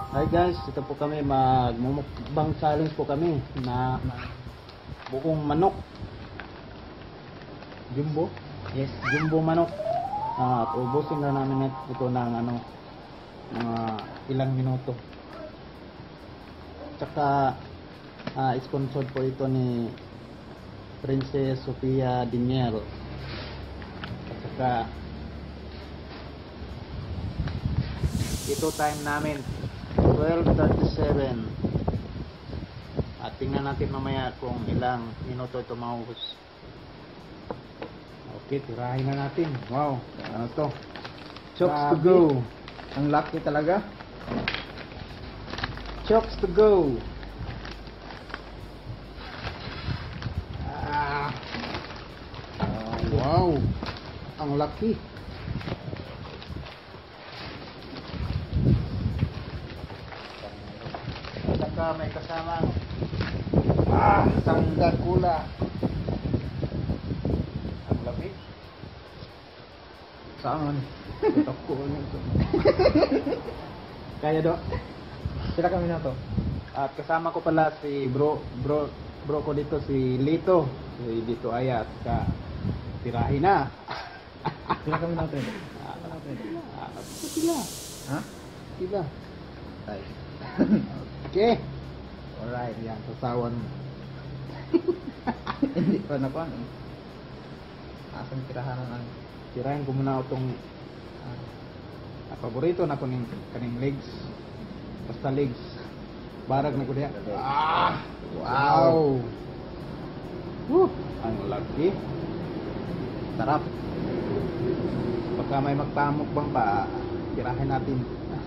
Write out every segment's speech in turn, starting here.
Hi guys, ito po kami magmumukbang challenge po kami na buong manok. Jumbo? Yes. Jumbo manok. At ubusin na namin ito ng mga ilang minuto. Tsaka sponsored po ito ni Princess Sofia Diniel. At saka ito time namin 12:37. At tingnan natin mamaya kung ilang minuto ito maubos. Okay, tirahin na natin. Wow, ano to? Chokes to go. Ang lucky talaga. Chokes to go. Wow, ang laki. Saka may kasamang sanggakula. Ang lamig. Saan? Tutok ko ito. Kaya do. Sila kami na to. At kasama ko pala si bro ko dito, si Lito. Si Lito Ayat. Tirahin na. Sila kami natin. Sila. Ha? Sila. Tay. Okay. Alright. Yan, sasawan mo. Hindi pa na paano. Asang tirahan ang Tirahin ko muna itong paborito na ko kaning legs. Basta legs. Barag na ko diya. Wow. Woo. Ang laki. sarap. Baka may magpamukbang pa, tirahin natin.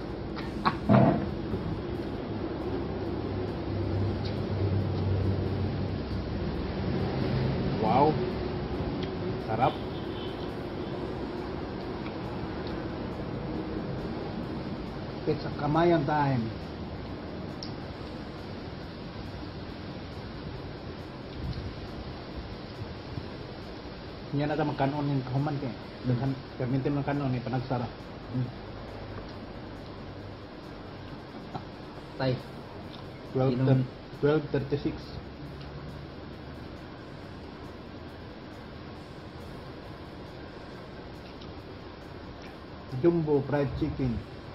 Wow. Sarap. It's a kamayan time. Yan na magkanon yung kahuman kaya. Permintin ng kanon yung panagsara. Tay. 12:36. Jumbo fried chicken.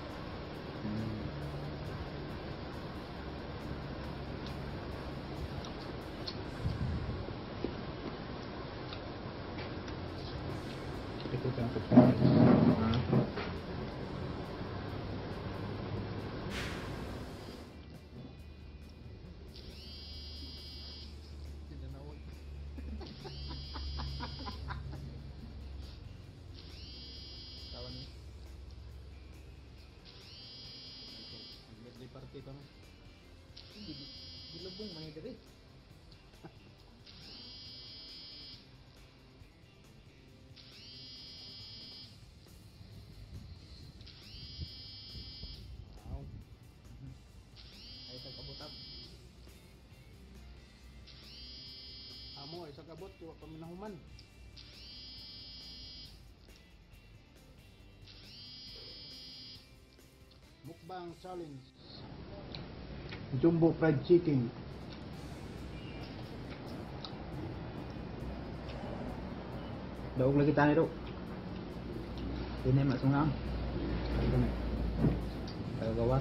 Ito yung birthday party kami. Gilubong man diri. Wow. Ay sa kabutab. Amo ay sa kabot wa pa minahuman. Mukbang challenge. Jumbo fried chicken. Daog lagi tayo do. Ini masungam. Gawas.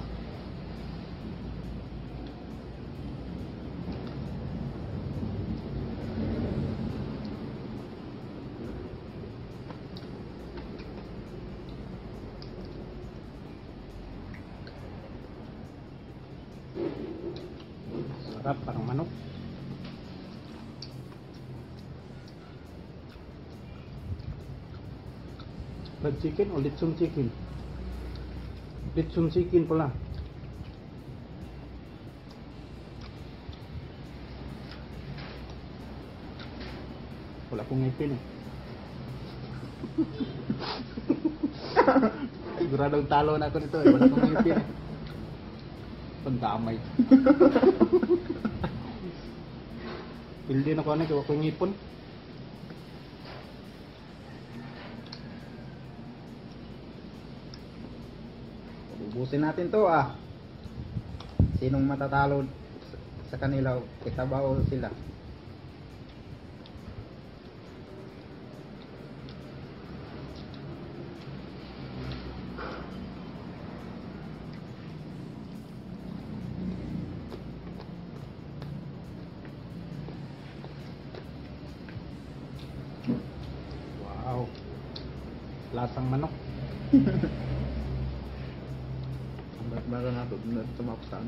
Sarap, parang manok. Fried chicken o lechon chicken? Lechon chicken pala. Wala akong ngipin eh. Siguradong talo na ako nito eh. Wala akong ngipin eh. Pandamay. Pildi na ko na kaya akong ngipon. Ubusin natin to ah. Sinong matatalo sa kanila, kitabaw sila. Wow. Lasang manok. Ang bago na ito, tumapsan.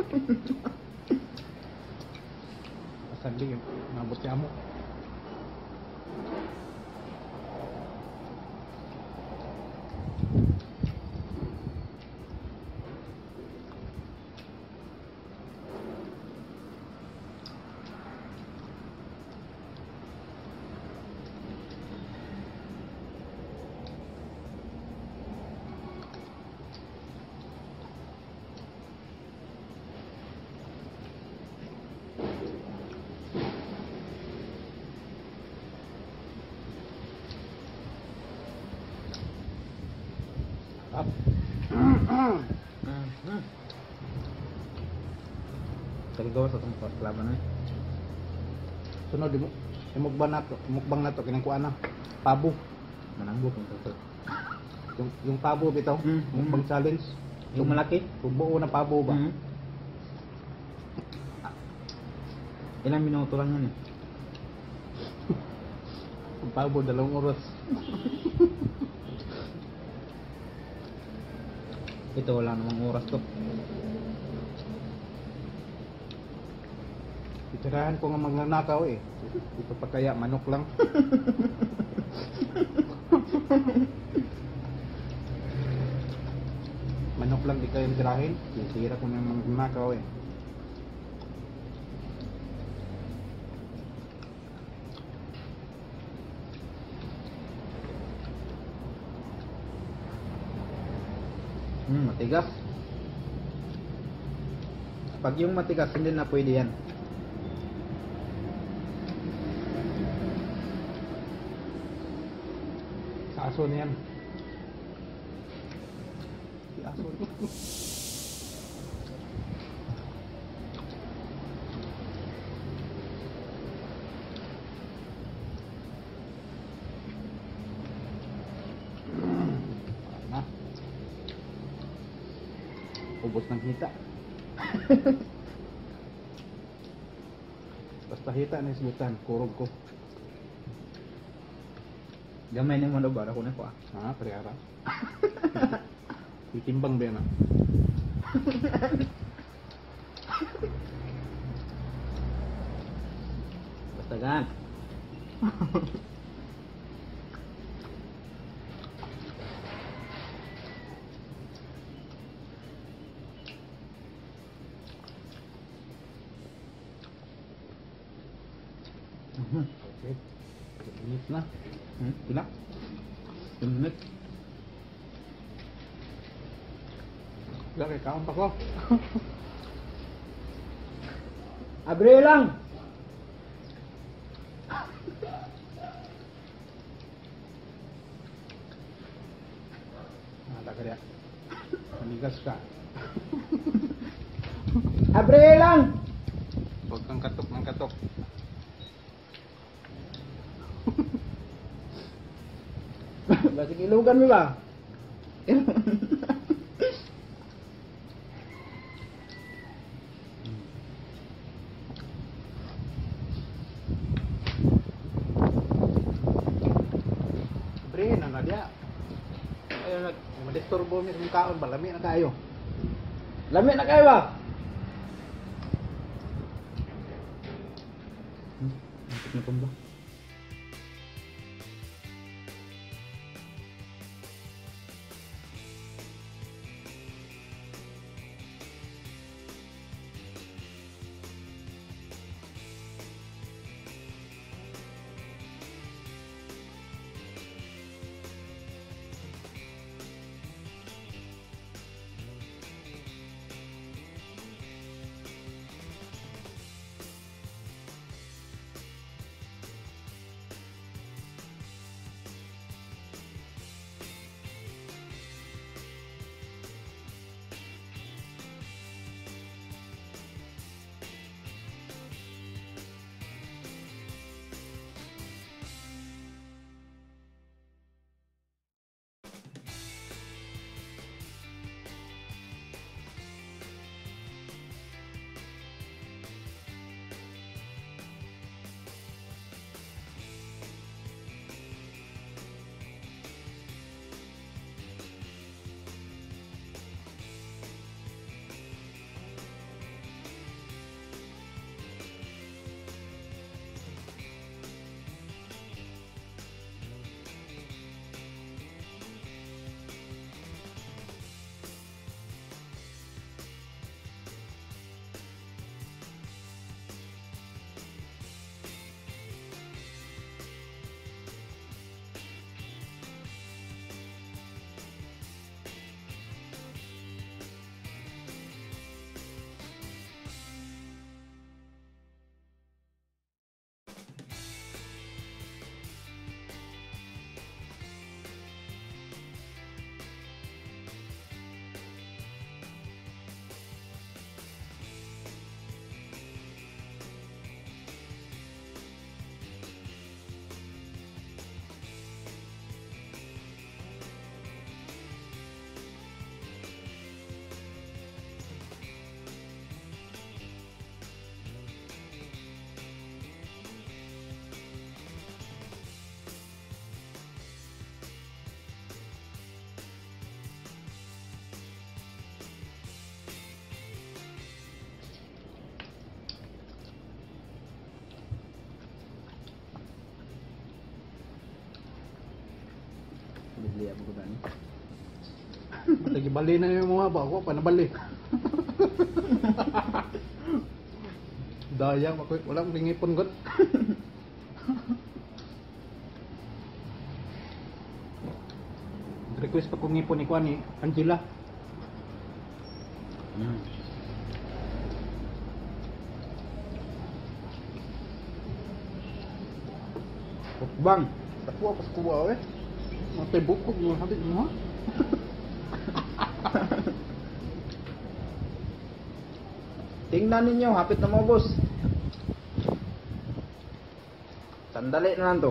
Asali yun. Nabot siya mo. Up. Taligaw sa itong laban na. Sunod, mukbang na to, kinangkuan na. Pabo. Manambok yung toto. Yung pabo bitaw, mukbang challenge. Yung malaki? Yung buo na pabo ba? Ilang minuto lang yun eh. Yung pabo, 2 oras. Ito wala namang oras to. Itirahan ko nga magnanakaw eh. Ito pa kaya, manok lang. Manok lang di kayo tirahin. Sisira ko na magnanakaw eh. Matigas. Pag yung matigas, hindi na pwede yan. Sa aso na yan. Si aso. Na. Ubos ng hita. Basta hita na isbutan, kurog ko. Gamay na mo na ba? Ako na ko ah. Ha, parehara. Itimbang ba yan ah? Basta gan. Okay. 2 minutes na. Pila? 1 minute. Wala kay kaon pa ko. Abre lang! Nada ka diya. Manigas ka. Abre lang! Huwag kang katok ng katok. Basig ilugan mo ba? Bre, na diya. Ayun, madisturbo mi sa kaon ba? Lami na kayo. Lami na kayo ba? Masik na tumba. mo ko ni. Matagi bali na yung mga ba ako pa nabali. Daya ako wala akong lingipon god. Request pa kong ngipon ni Kwani Angela. Bang, Takwa pas kuwa eh. Matay bukog mo habit mo ha. tingnan ninyo, hapit na mo, boss. Sandali na lang to.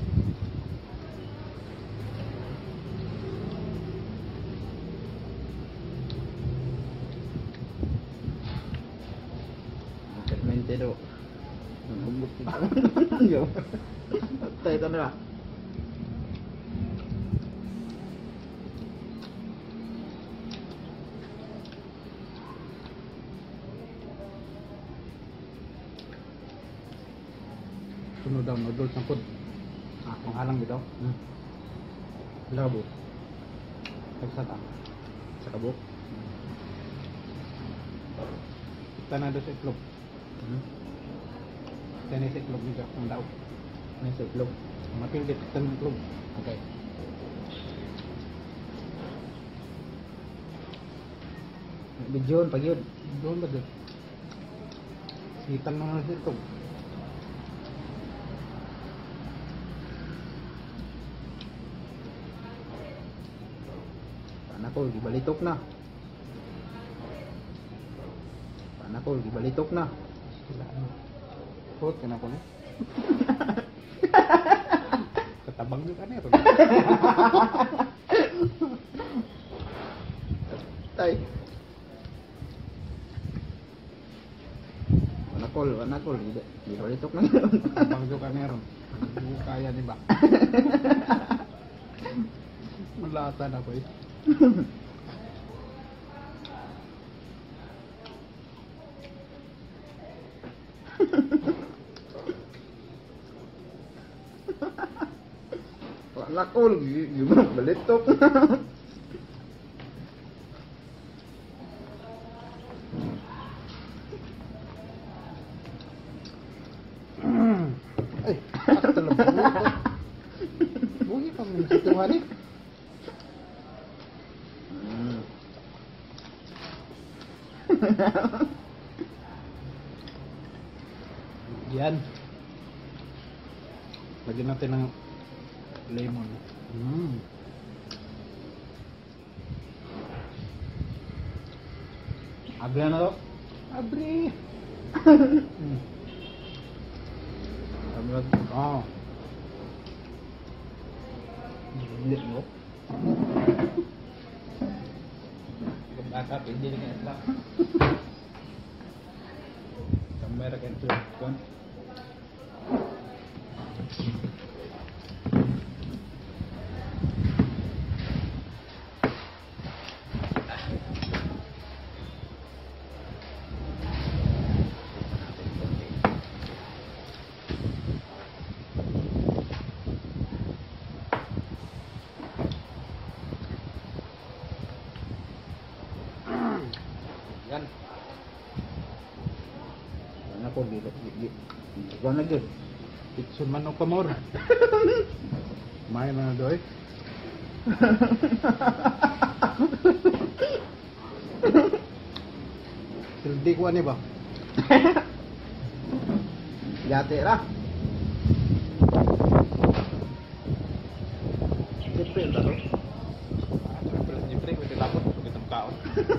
Fermentado. Bubuk kita. Tay ito na. Sunod daw noodles ang food. Kung halang bitaw. Labo. Nagsata. Sa kabuk. Kita na doon sa itlog. Kaya sa itlog nito ang daw. May sa itlog. Mapildit kita ng itlog. Okay. Bidyon, pag yun. Doon ba doon? Sitan mo na sa itlog. Panakol, gibalitok na. Panakol, gibalitok na. Sila ano. Put ka na ko na. Katabang yun ka na yun. Tay. Panakol, gibalitok na. Katabang yun ka na yun. Hindi ko kaya di ba? Malata na ko eh. Panakol, gibalitok na. Ay, ako talaga buhi ko. Buhi pa mo sa tuhan eh. Yan. Lagyan natin ng lemon. Abre na to? Abre. Amrag. Oh. Lit mo. Baka pwede rin yung itlak. Kamera ka ito. Kuan. Yan. Panakol, gibalitok na gid. Itsun manok pa more. Main na doy. Sildi ko ani ba? Yate ra. Siyempre, laro. Siyempre, pwede lapot. Pwede kaon.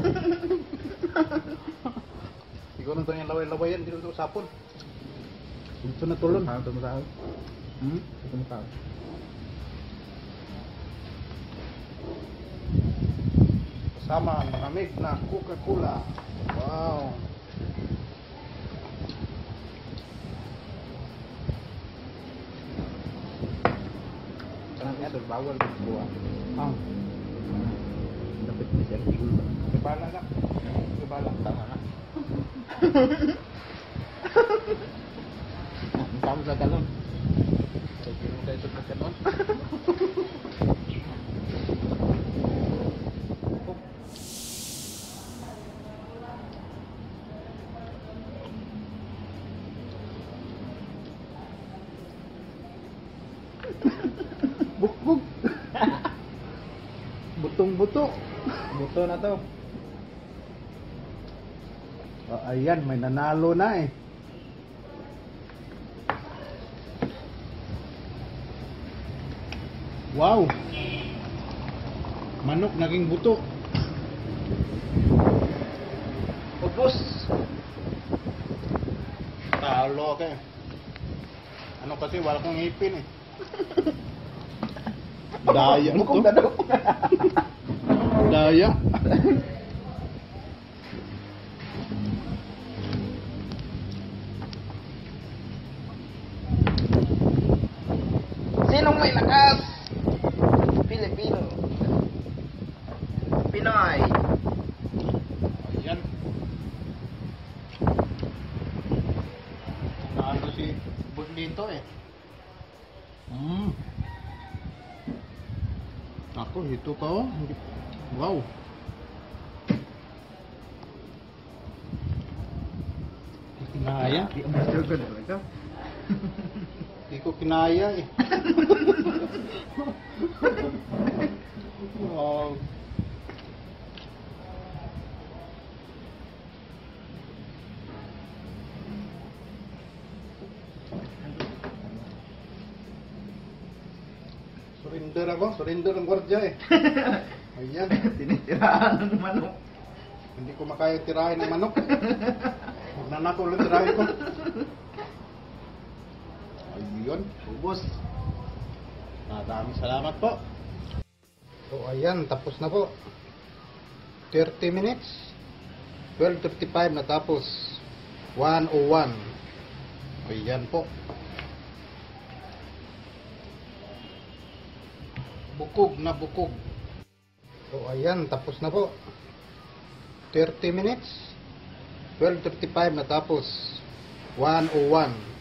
Siguro nito yung laway-lawayan dito sa sapon. Dito na tulon. Tumatawag. Tumatawag. Kasama ang malamig na Coca-Cola. Wow. Kanang ito, bawal buwa. Ang. Dapat ni sir, tigul ba? Ibala na. Ibala. Tama na. Ang tama sa talon. Sige mo kayo sa kanon. Bukbuk. Butong-buto. Buto na to. Ayan, may nanalo na eh. Wow. Manok naging buto. Ubus. Talo ka eh. Ano kasi wala kong ngipin eh. Daya to. Bukog na daw. Daya. Sinong may lakas? Pilipino. Pinoy. Ayan. Naano si Budlito eh. Ako, ito pa oh. Wow. Kinaya. Di ang master ko talaga. Hindi ko kinaya eh. Wow. Surrender ako, surrender ang gwardiya eh. Ayan, Tinitirahan ng manok. hindi ko makaya tirahin ng manok. Magnanako ulit tirahin ko. Ayun, ubos. Maraming salamat po. So ayan, tapos na po. 30 minutes. 12:35 natapos. 1:01. Ayan po. Bukog na bukog. So ayan, tapos na po. 30 minutes. 12:35 natapos. 1:01.